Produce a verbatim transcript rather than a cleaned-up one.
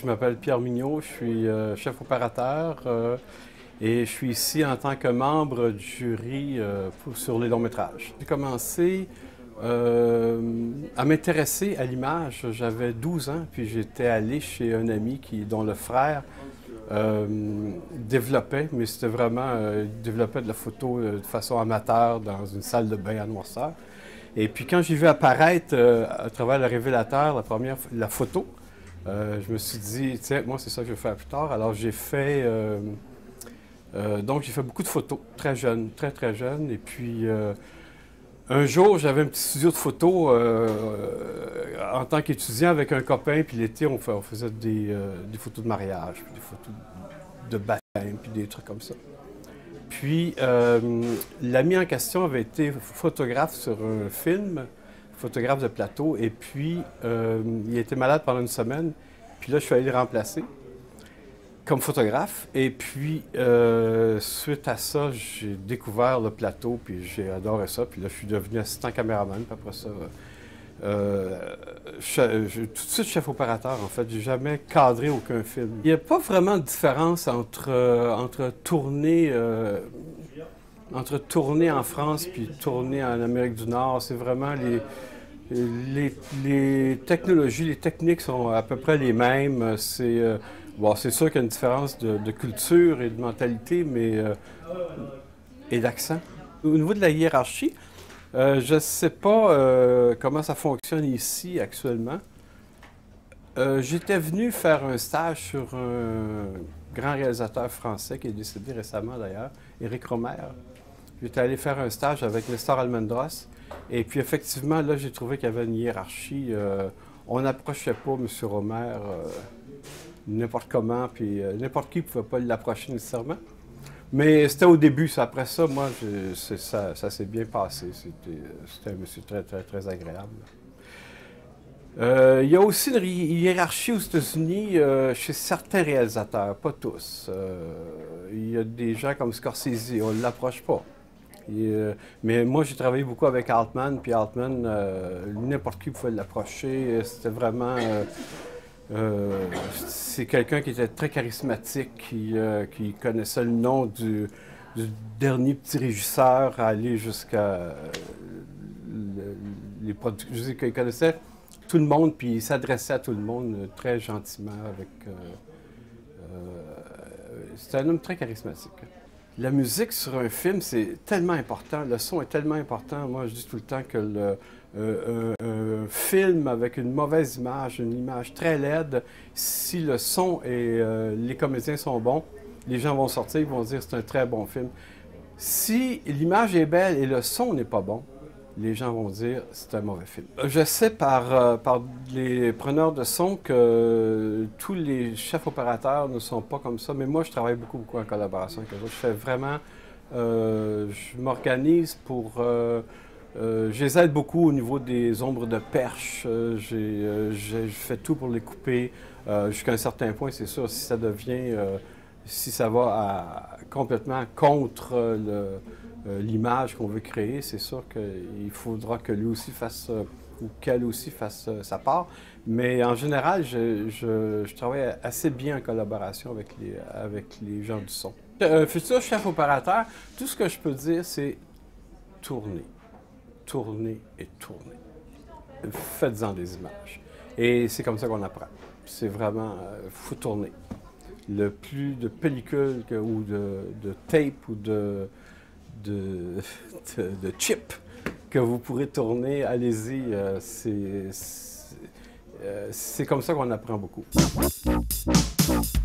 m'appelle Pierre Mignot, je suis euh, chef opérateur euh, et je suis ici en tant que membre du jury euh, pour, sur les longs métrages. J'ai commencé euh, à m'intéresser à l'image, j'avais douze ans, puis j'étais allé chez un ami qui, dont le frère euh, développait, mais c'était vraiment, euh, il développait de la photo euh, de façon amateur dans une salle de bain à Noirceur. Et puis quand j'ai vu apparaître euh, à travers le révélateur la première la photo, euh, je me suis dit, tiens, moi c'est ça que je vais faire plus tard. Alors j'ai fait, euh, euh, donc j'ai fait beaucoup de photos, très jeune, très très jeune. Et puis euh, un jour, j'avais un petit studio de photos euh, en tant qu'étudiant avec un copain. Puis l'été, on, fait, on faisait des, euh, des photos de mariage, puis des photos de baptême, puis des trucs comme ça. Puis, euh, l'ami en question avait été photographe sur un film, photographe de plateau, et puis euh, il était malade pendant une semaine. Puis là, je suis allé le remplacer comme photographe. Et puis, euh, suite à ça, j'ai découvert le plateau, puis j'ai adoré ça. Puis là, je suis devenu assistant caméraman, puis après ça, euh, je, je, tout de suite chef opérateur, en fait. J'ai jamais cadré aucun film. Il n'y a pas vraiment de différence entre, euh, entre tourner, euh, entre tourner en France puis tourner en Amérique du Nord. C'est vraiment les, les, les technologies, les techniques sont à peu près les mêmes. C'est euh, bon, c'est sûr qu'il y a une différence de, de culture et de mentalité, mais euh, et d'accent. Au niveau de la hiérarchie, Euh, je ne sais pas euh, comment ça fonctionne ici actuellement. Euh, J'étais venu faire un stage sur un grand réalisateur français qui est décédé récemment d'ailleurs, Éric Rohmer. J'étais allé faire un stage avec Nestor Almendros. Et puis effectivement, là, j'ai trouvé qu'il y avait une hiérarchie. Euh, on n'approchait pas M. Rohmer euh, n'importe comment, puis euh, n'importe qui ne pouvait pas l'approcher nécessairement. Mais c'était au début. Après ça, moi, je, ça, ça s'est bien passé. C'était un monsieur très, très, très agréable. Euh, il y a aussi une hiérarchie aux États-Unis euh, chez certains réalisateurs, pas tous. Euh, il y a des gens comme Scorsese, on ne l'approche pas. Et, euh, mais moi, j'ai travaillé beaucoup avec Altman, puis Altman, euh, n'importe qui pouvait l'approcher. C'était vraiment... Euh, Euh, c'est quelqu'un qui était très charismatique, qui, euh, qui connaissait le nom du, du dernier petit régisseur à aller jusqu'à euh, le, les producteurs. Je sais qu'il connaissait tout le monde, puis il s'adressait à tout le monde euh, très gentiment. Avec, euh, euh, c'était un homme très charismatique. La musique sur un film, c'est tellement important. Le son est tellement important. Moi, je dis tout le temps que le, euh, un, un film avec une mauvaise image, une image très laide, si le son et euh, les comédiens sont bons, les gens vont sortir, ils vont dire que c'est un très bon film. Si l'image est belle et le son n'est pas bon, les gens vont dire c'est un mauvais film. Je sais par, euh, par les preneurs de son que tous les chefs opérateurs ne sont pas comme ça, mais moi je travaille beaucoup, beaucoup en collaboration avec eux. Je fais vraiment, euh, je m'organise pour, euh, euh, je les aide beaucoup au niveau des ombres de perche. Euh, euh, je fais tout pour les couper euh, jusqu'à un certain point, c'est sûr. Si ça devient, euh, si ça va à, complètement contre le Euh, l'image qu'on veut créer, c'est sûr qu'il faudra que lui aussi fasse, euh, ou qu'elle aussi fasse euh, sa part. Mais en général, je, je, je travaille assez bien en collaboration avec les, avec les gens du son. Un futur chef opérateur, tout ce que je peux dire, c'est tourner, tourner et tourner. Faites-en des images. Et c'est comme ça qu'on apprend. C'est vraiment, il euh, faut tourner. Le plus de pellicules que, ou de, de tape ou de De, de, de chips que vous pourrez tourner, allez-y, euh, c'est euh, comme ça qu'on apprend beaucoup.